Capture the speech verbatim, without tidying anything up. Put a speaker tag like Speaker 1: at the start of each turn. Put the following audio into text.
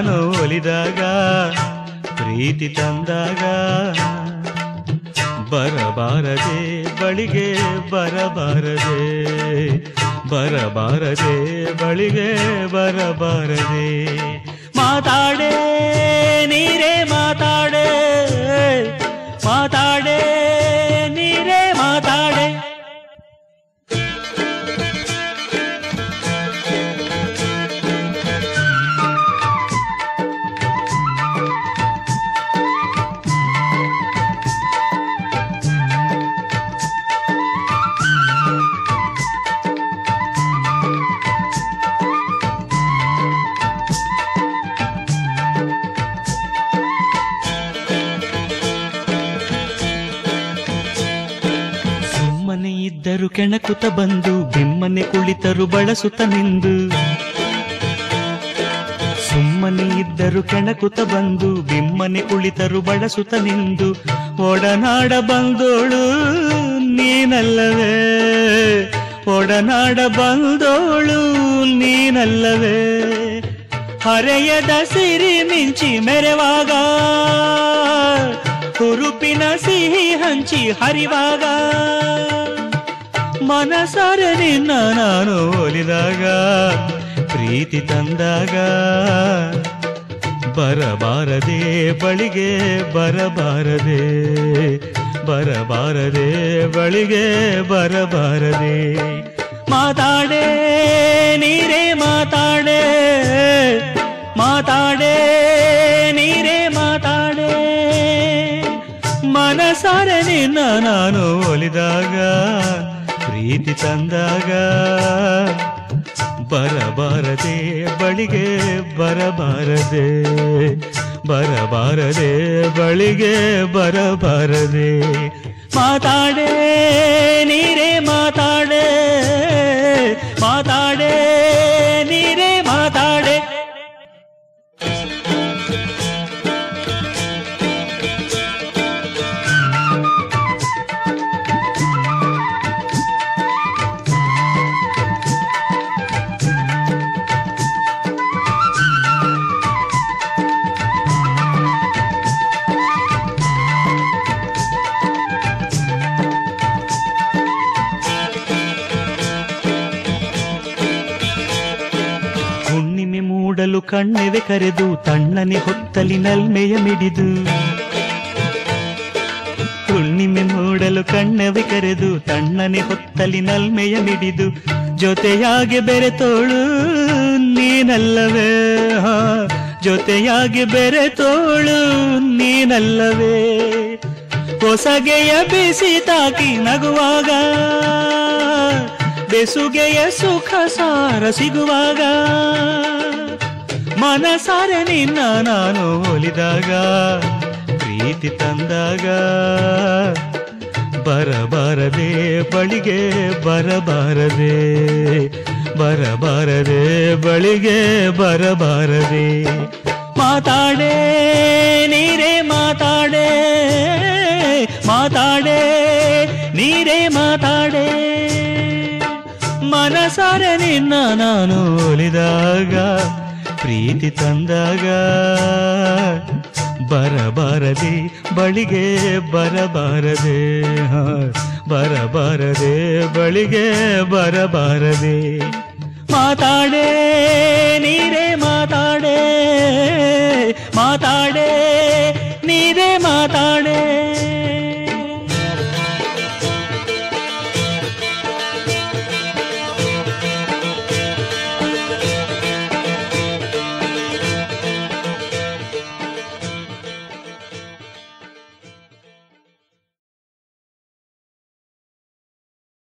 Speaker 1: ನಾನು ಒಲಿದಾಗ ಪ್ರೀತಿ ತಂದಾಗ ಬರಬಾರದೆ ಬಳಿಗೆ ಬರಬಾರದೆ ಬರಬಾರದೆ ಬಳಿಗೆ ಬರಬಾರದೆ ಮಾತಾಡೆ ನೀರೇ ಮಾತಾಡೆ ಮಾತಾಡೆ ನೀರೇ ಮಾತಾಡೆ ಇದ್ದರು ಕೆಣಕುತ ಬಂದು ಬಿಮ್ಮನೆ ಕುಳಿತರು ಬಳಸುತ್ತ ನಿಂದು ಸುಮ್ಮನೆ ಇದ್ದರು ಕೆಣಕುತ ಬಂದು ಬಿಮ್ಮನೆ ಕುಳಿತರು ಬಳಸುತ್ತ ನಿಂದು ಒಡನಾಡ ಬಂದೋಳು ನೀನಲ್ಲವೇ ಒಡನಾಡ ಬಂದೋಳು ನೀನಲ್ಲವೇ ಹರೆಯದ ಸಿರಿ ಮಿಂಚಿ ಮೆರೆವಾಗ ಹುರುಪಿನ ಸಿಹಿ ಹಂಚಿ ಹರಿವಾಗ ಮನಸಾರೆ ನಿನ್ನ ನಾನು ಒಲಿದಾಗ ಪ್ರೀತಿ ತಂದಾಗ ಬರಬಾರದೆ ಬಳಿಗೆ ಬರಬಾರದೆ ಬರಬಾರದೆ ಬಳಿಗೆ ಬರಬಾರದೆ ಮಾತಾಡೆ ನೀರೇ ಮಾತಾಡೆ ಮಾತಾಡೆ ನೀರೇ ಮಾತಾಡೆ ಮನಸಾರೆ ನಿನ್ನ ನಾನು ಒಲಿದಾಗ ಪ್ರೀತಿ ತಂದಾಗ ಬರಬಾರದೆ ಬಳಿಗೆ ಬರಬಾರದೆ ಬರಬಾರದೆ ಬಳಿಗೆ ಬರಬಾರದೆ ಮಾತಾಡೆ ನೀರೇ ಮಾತಾಡೆ ಮಾತಾಡೆ ನೀರೇ ಮಾತಾಡೆ ಮೂಡಲು ಕಣ್ಣೆವೆ ಕರೆದು ತಣ್ಣನೆ ಹೊತ್ತಲಿ ನಲ್ಮೆಯ ಮಿಡಿದು ಹುಣ್ಣಿಮೆ ಮೂಡಲು ಕಣ್ಣೆವೆ ಕರೆದು ತಣ್ಣನೆ ಹೊತ್ತಲಿ ನಲ್ಮೆಯ ಮಿಡಿದು ಜೊತೆಯಾಗಿ ಬೆರೆತೋಳು ನೀನಲ್ಲವೇ ಜೊತೆಯಾಗಿ ಬೆರೆತೋಳು ನೀನಲ್ಲವೇ ಹೊಸಗೆಯ ಬಿಸಿ ತಾಕಿ ನಗುವಾಗ ಬೆಸುಗೆಯ ಸುಖ ಸಾರ ಸಿಗುವಾಗ ಮನಸಾರೆ ನಿನ್ನ ನಾನು ಒಲಿದಾಗ ಪ್ರೀತಿ ತಂದಾಗ ಬರಬಾರದೆ ಬಳಿಗೆ ಬರಬಾರದೆ ಬರಬಾರದೆ ಬಳಿಗೆ ಬರಬಾರದೆ ಮಾತಾಡೆ ನೀರೇ ಮಾತಾಡೆ ಮಾತಾಡೆ ನೀರೇ ಮಾತಾಡೆ ಮನಸಾರೆ ನಿನ್ನ ನಾನು ಒಲಿದಾಗ ಪ್ರೀತಿ ತಂದಾಗ ಬರಬಾರದೆ ಬಳಿಗೆ ಬರಬಾರದೆ ಬರಬಾರದೆ ಬಳಿಗೆ ಬರಬಾರದೆ ಮಾತಾಡೆ ನೀರೇ ಮಾತಾಡೆ ಮಾತಾಡೆ ನೀರೇ ಮಾತಾಡೆ